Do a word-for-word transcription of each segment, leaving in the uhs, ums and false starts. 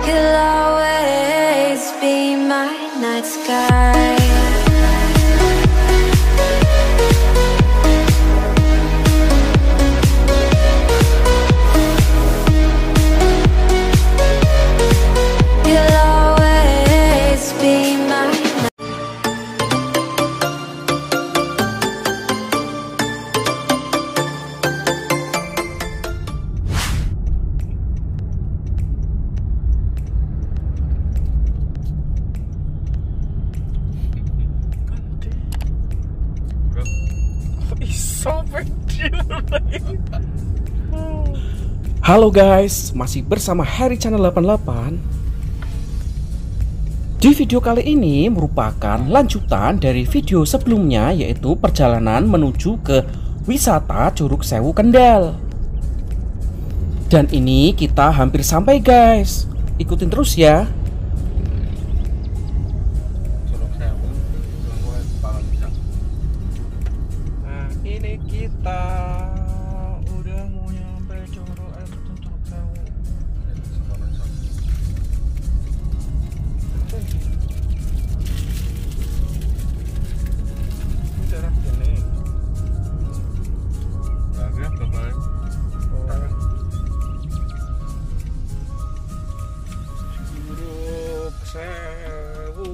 You'll always be my night sky. Halo guys, masih bersama Harry Channel delapan puluh delapan. Di video kali ini merupakan lanjutan dari video sebelumnya, yaitu perjalanan menuju ke wisata Curug Sewu Kendal. Dan ini kita hampir sampai guys. Ikutin terus ya. Nah, ini kita udah mau nyampe Curug eh, Curug Sewu. Ini daerah sini. Bagian kemarin. Curug Sewu.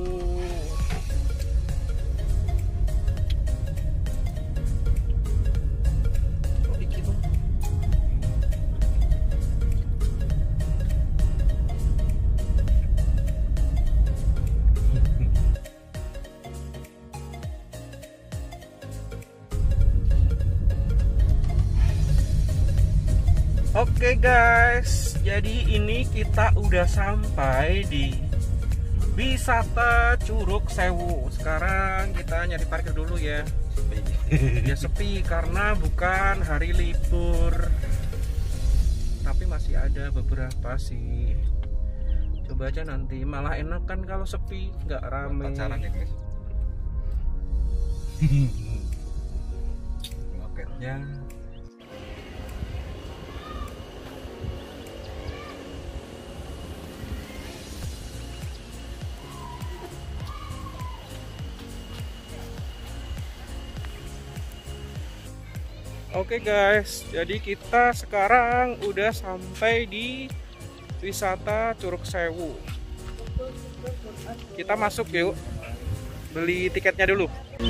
Oke guys, jadi ini kita udah sampai di wisata Curug Sewu. Sekarang kita nyari parkir dulu ya. Ya sepi karena bukan hari libur, tapi masih ada beberapa sih. Coba aja nanti, malah enak kan kalau sepi, nggak rame. Pacaran ya guys. Loketnya. Oke guys, jadi kita sekarang udah sampai di wisata Curug Sewu. Kita masuk yuk, beli tiketnya dulu.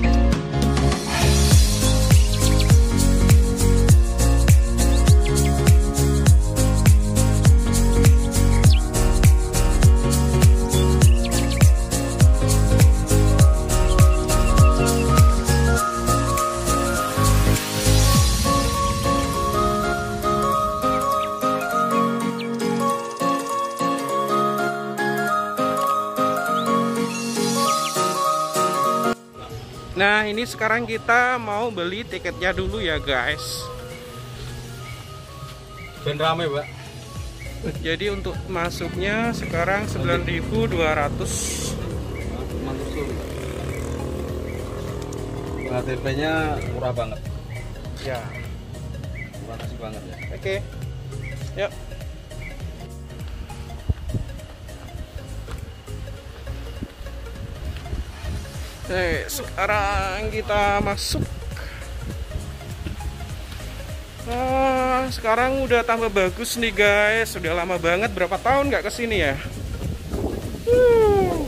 Nah, ini sekarang kita mau beli tiketnya dulu ya guys. Ben rame, Pak. Jadi untuk masuknya sekarang sembilan ribu dua ratus. K T P-nya murah banget. Ya. Terima kasih banget ya. Oke. Yuk. Oke, sekarang kita masuk. Nah, sekarang udah tambah bagus nih guys. Sudah lama banget, berapa tahun nggak kesini ya. Uh.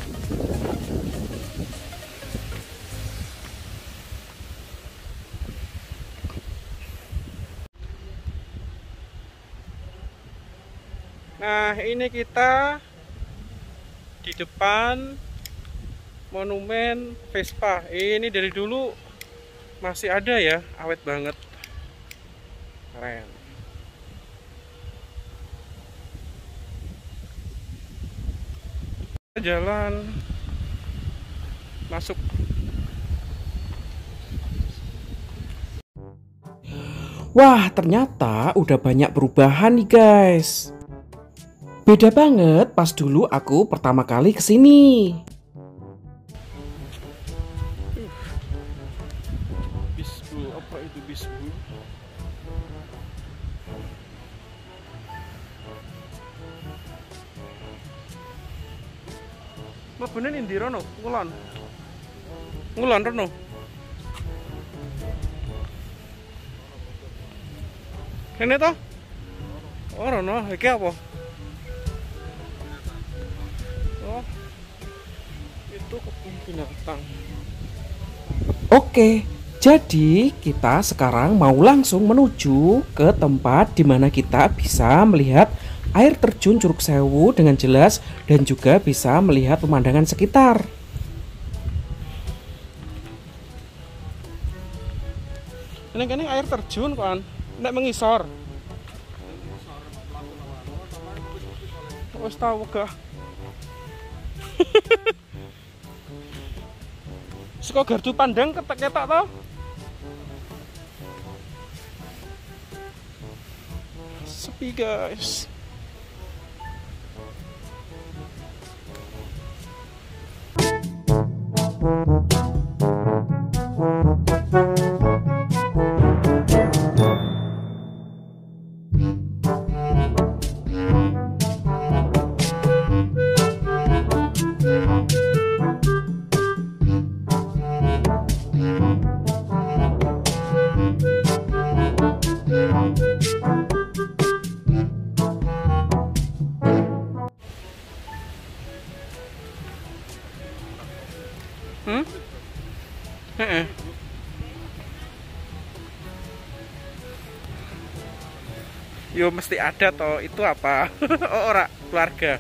Nah, ini kita di depan Monumen Vespa. Ini dari dulu masih ada ya, awet banget, keren. Jalan masuk. Wah, ternyata udah banyak perubahan nih guys. Beda banget pas dulu aku pertama kali kesini. Bisbul, apa itu bisbul? Mabune ndi rono? Ngulon. Ngulon rono. Kene to? Oh, rono, iki apa? Oh. Itu kebun binatang. Oke, jadi kita sekarang mau langsung menuju ke tempat di mana kita bisa melihat air terjun Curug Sewu dengan jelas dan juga bisa melihat pemandangan sekitar. Ini air terjun kan, nek mengisor. Wes tahu gak? Saka gardu pandang ketek-ketak to? Sepi guys. Hmm? Heeh. Yo mesti ada toh, itu apa? Oh, ora keluarga.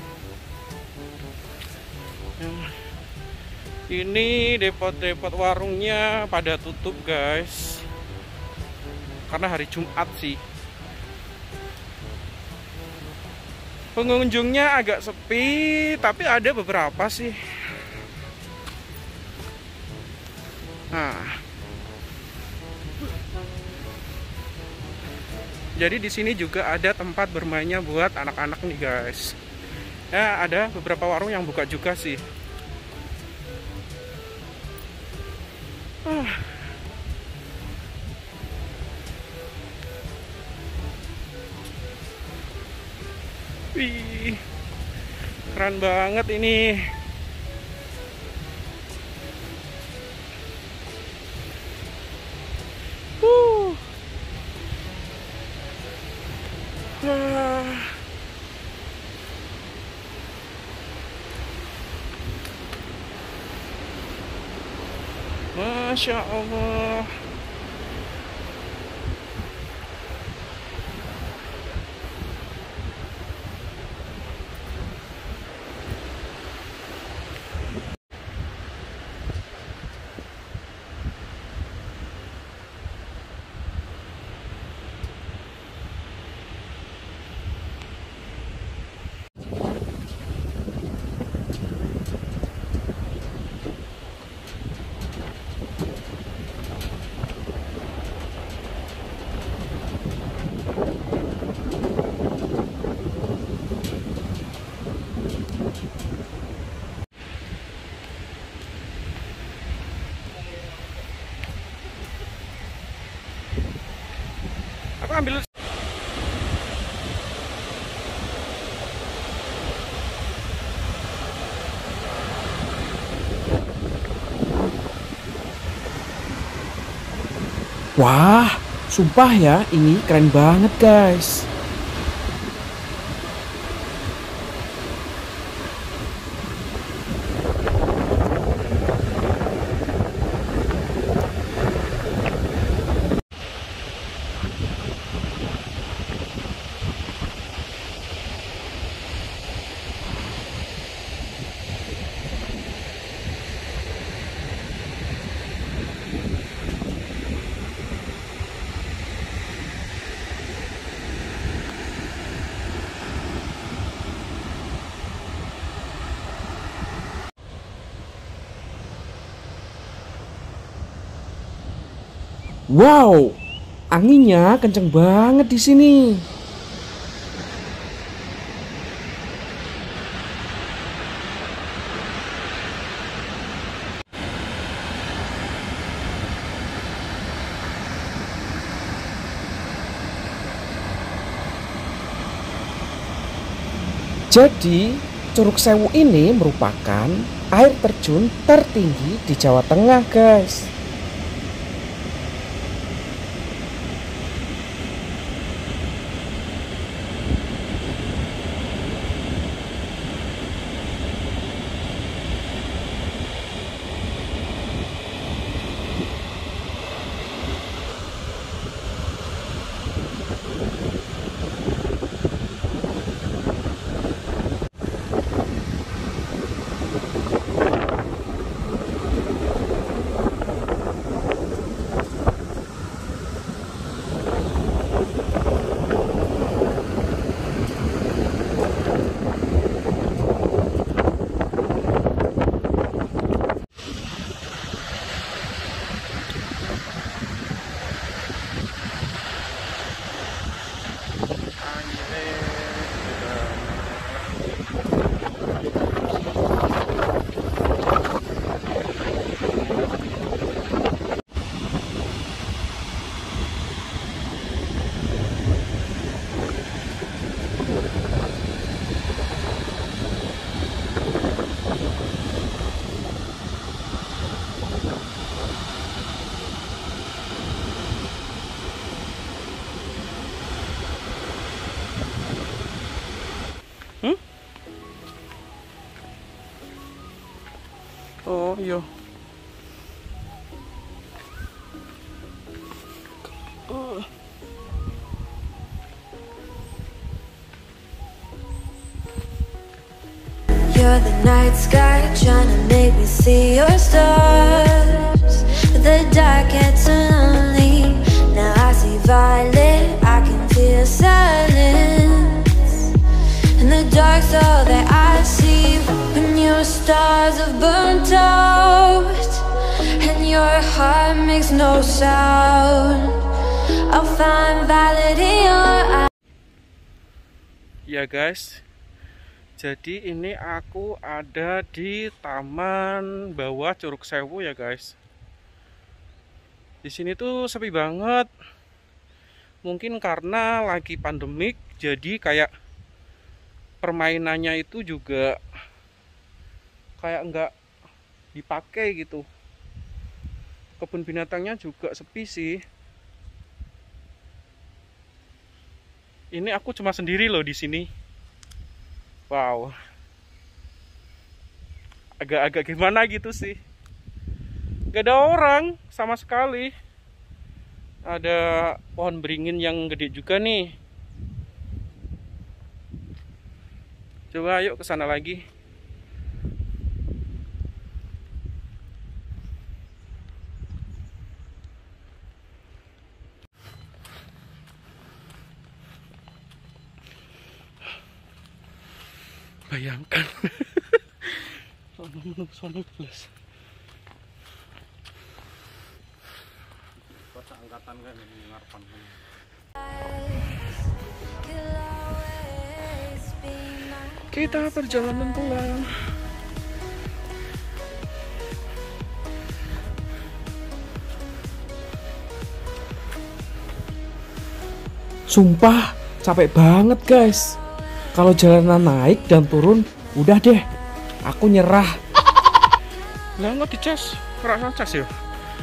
Ini depot-depot warungnya pada tutup guys, karena hari Jumat sih. Pengunjungnya agak sepi, tapi ada beberapa sih. Nah, jadi di sini juga ada tempat bermainnya buat anak-anak nih guys. Ya, ada beberapa warung yang buka juga sih. Ah. Wih, keren banget ini. Uh. Nah. Masya Allah. Aku ambil. Wah, sumpah ya, ini keren banget guys. Wow, anginnya kenceng banget di sini. Jadi Curug Sewu ini merupakan air terjun tertinggi di Jawa Tengah, guys. Oh iya. Uh. You're the night sky trying to make me see your stars. The dark gets lonely. Now I see violet, I can feel silence. And the dark's all that I see. When your stars have burnt out and your heart makes no sound, I'll find violet in your eyes. Ya guys, jadi ini aku ada di taman bawah Curug Sewu ya guys. Di sini tuh sepi banget. Mungkin karena lagi pandemik, jadi kayak permainannya itu juga kayak nggak dipakai gitu. Kebun binatangnya juga sepi sih. Ini aku cuma sendiri loh di sini. Wow. Agak-agak gimana gitu sih. Gak ada orang sama sekali. Ada pohon beringin yang gede juga nih. Coba ayo ke sana lagi. Bayangkan. Sono menung sono plus. Kota angkatan kan ngarpan. Kita perjalanan pulang. Sumpah capek banget guys. Kalau jalanan naik dan turun, udah deh, aku nyerah. Lah nggak dicas, kerasa cas ya.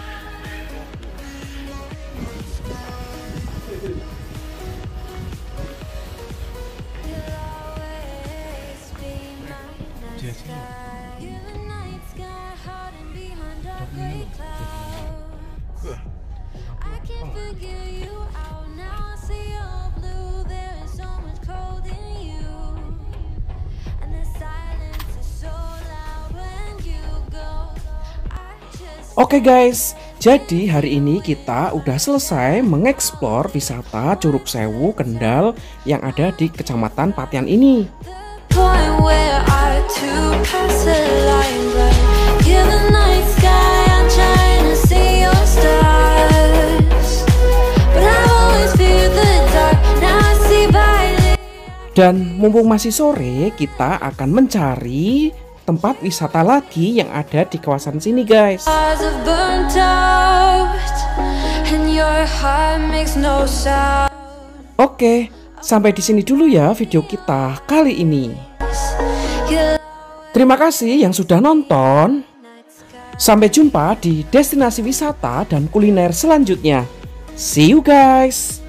Oke guys, jadi hari ini kita udah selesai mengeksplor wisata Curug Sewu Kendal yang ada di Kecamatan Patian ini. Dan mumpung masih sore, kita akan mencari tempat wisata lagi yang ada di kawasan sini guys. Oke, sampai di sini dulu ya video kita kali ini. it. Terima kasih yang sudah nonton. Sampai jumpa di destinasi wisata dan kuliner selanjutnya. See you guys.